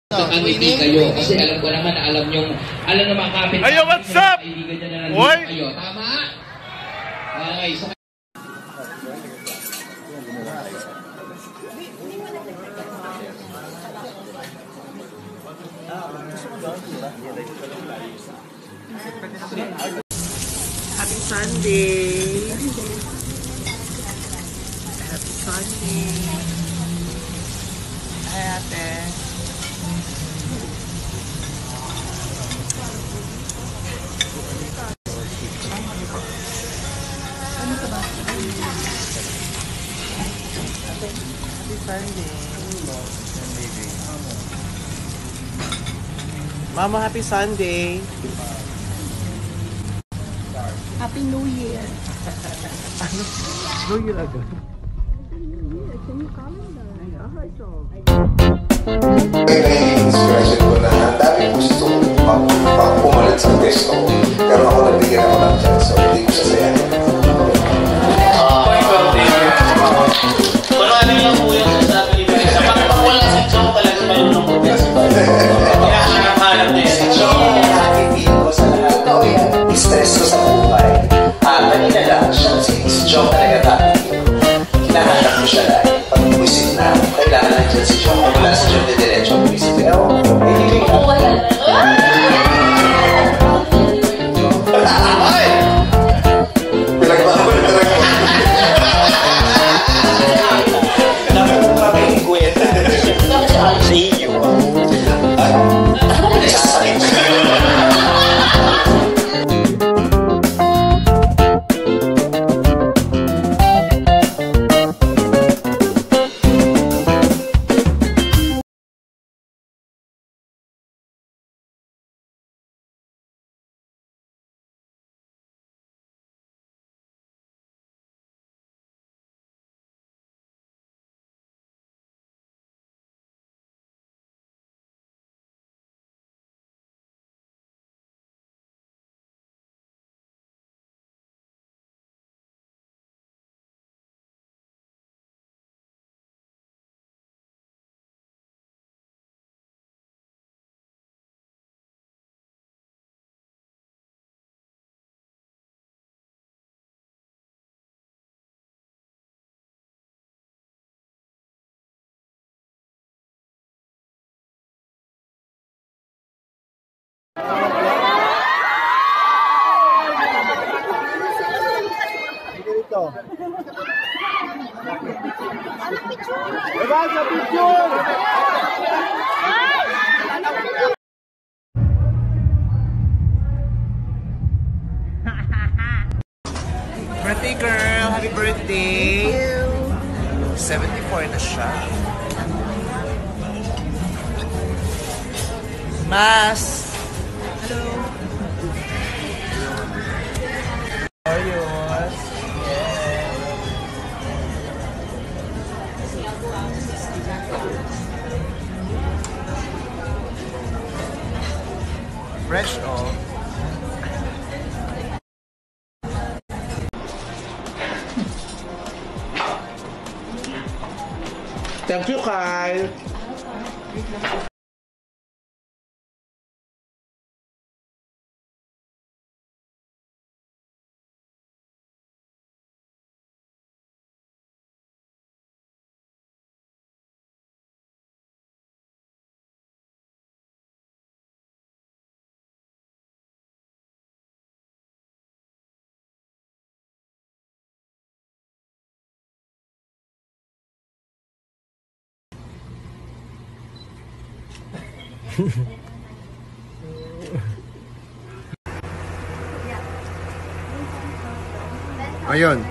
Ang hindi kayo kasi alam ko naman na alam na mga kapit. Ayo, what's up? Boy? Kayo. Tama? Okay, so Happy Sunday. Happy Sunday. Hi, ate. Happy Sunday. Mama, happy Sunday. Happy New Year. New Year agad. Can you comment that? Inspiration ko na ang dami gusto pumalit sa testo ko. Pero ako nabigyan ako ng chance, so hindi ko sasayahin. Marami lang po yung sasabi ni Bea. Sa pagpakulang sa show talaga kayo ng progress. Hinahanap-hanap din sa show. Nakakipin ko sa lahat ko yan. Stress ko sa buhay. Kanina lang siya, si Joe talaga dati. Hinahanap ko siya lang. Pag buwisit na, kailangan lang dyan si Joe. Kung wala si Joe, didiretso ang buwisit. Ewan ko, hindi ko. Pinagbago na talaga. Birthday girl, happy birthday. 74 na siya. Mas. Hello. Ayos. Yeah. Fresh off. Thank you, Kyle. Ayun.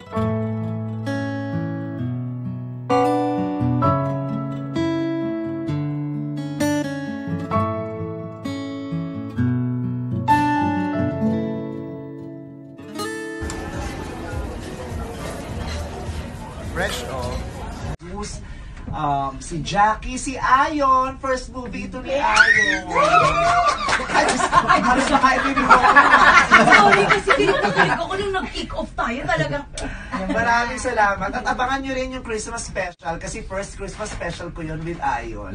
Fresh, oh. Si Jackie, si Ayon. First movie ito ni Ayon. Halos nakaibigin mo. Sorry, kasi kinikilig ako nung nag-kick off tayo talagang. Maraming salamat. At abangan nyo rin yung Christmas special kasi first Christmas special ko yun with Ayon.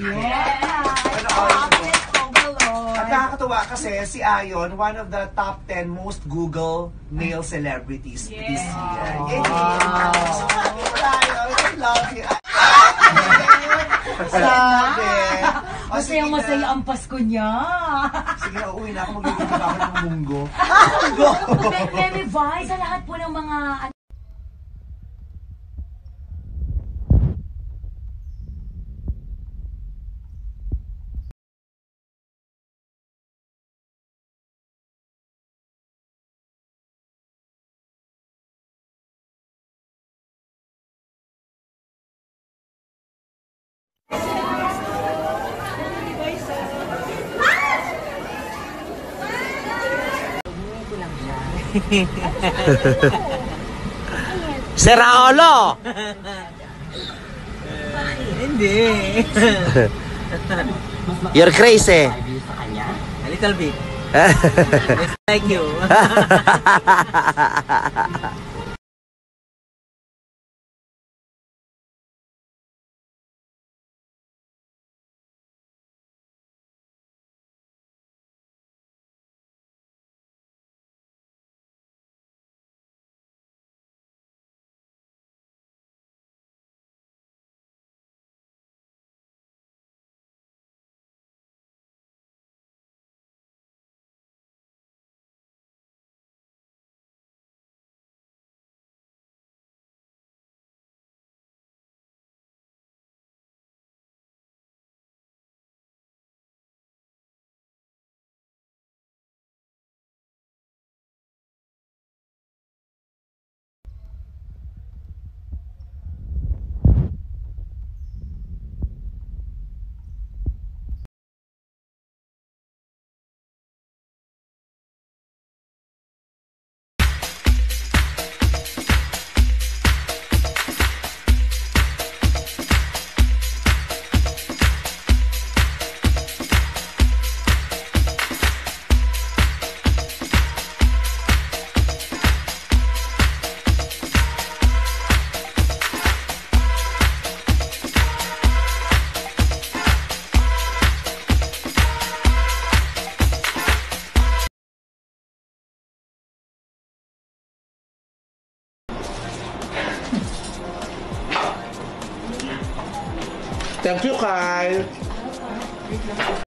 At nakakatuwa kasi si Ayon, one of the top 10 most Google male celebrities this year. So happy for Ayon. I love you. Sabi. Masaya-masaya ang Pasko niya. Sige na, uwi na ako. Magluluto na ako ng munggo. Very wise sa lahat po ng mga... Seraolo! Hindi. You're crazy. A little bit. Like you. Thank you, Kyle.